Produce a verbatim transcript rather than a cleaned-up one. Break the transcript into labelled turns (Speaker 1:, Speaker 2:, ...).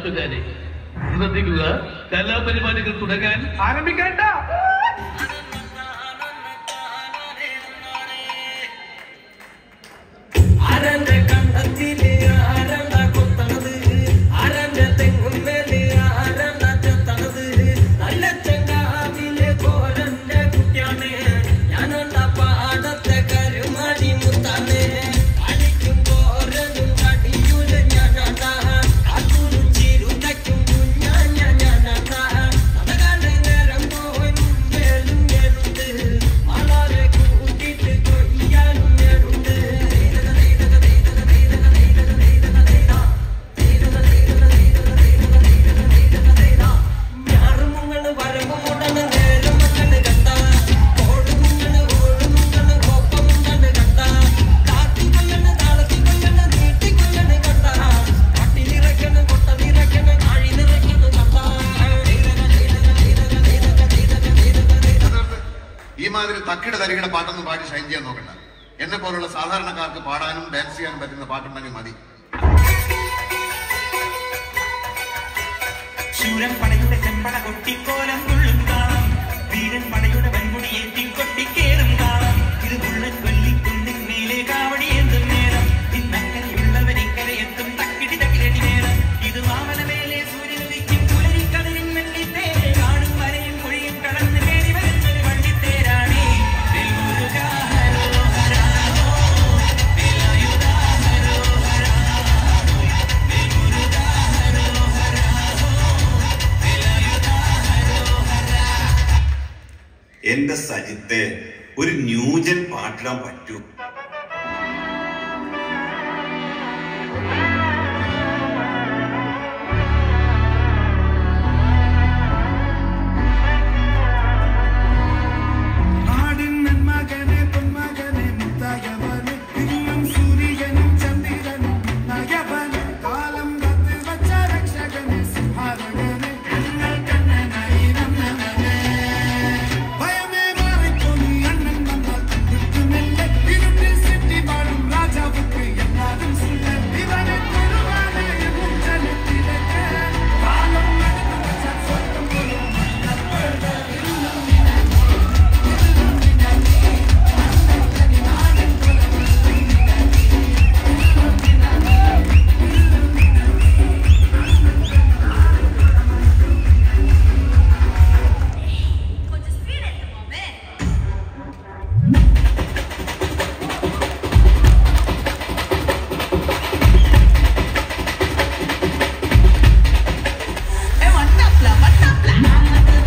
Speaker 1: നാട്ടുകാരെ ശ്രദ്ധിക്കുക, കലാപരിപാടികൾ തുടങ്ങാൻ ആരംഭിക്കേണ്ട.
Speaker 2: ആരന്റെ കണ്ടത്തില് ആരണ്ട കൊത്തണത്, ആരന്റെ തെങ്ങും മേല് ആരണ്ട ചെത്തണത്, നല്ല ചെങ്കാവിലെ കോരന്റെ കുട്ടിയാണ് ഞാനണ്ട പാടത്തെ കരുമാടി മുത്താണ്. അടിക്കും കോരനും കടിയൂല ഞാനണ്ട, കാത്തൂരും ചിരുതയ്ക്കും കുഞ്ഞാഞ്ഞ ഞാനണ്ട. അതകാല നേരം പോയി മുമ്പേലും ഞാനുണ്ട്, മാളാരെ കൂട്ടിട്ട് കൊയ്യാനും ഞാനുണ്ട്.
Speaker 3: ഈ മാതിരി തക്കിട തരികിട പാട്ടൊന്നും പാടി ഷൈൻ ചെയ്യാൻ നോക്കണ്ട. എന്നെ പോലുള്ള സാധാരണക്കാർക്ക് പാടാനും ഡാൻസ് ചെയ്യാനും പറ്റുന്ന പാട്ടുണ്ടെങ്കിൽ മതി.
Speaker 4: ശൂരൻ പടയുടെ ചെമ്പട കൊട്ടിക്കോലം കൊള്ളും കാണാം, വീരൻ പടയുടെ വെൺമുടിയേറ്റി കൊട്ടിക്കേറും കാണാം. ഇത് ബുള്ളറ്റ് വെള്ളിക്കുന്നിൻ മേലെ കാവടി എന്തും നേരം, ഇന്നക്കരയുള്ളവരിക്കരയെത്തും തക്കിടി തക്കിരടി നേരം. ഇത് വാമന മേലെ സൂര്യനുദിക്കും പുലരിക്കടലിൻ വെള്ളിത്തേരെ, കാടും വരയും കുഴിയും കടന്ന് കയറി വരുന്നൊരു വള്ളിത്തേരാണേ.
Speaker 5: എന്റെ സജിത്തെ ഒരു ന്യൂജൻ പാട്ടിടാൻ പറ്റൂ?
Speaker 2: Hey, what up, what up,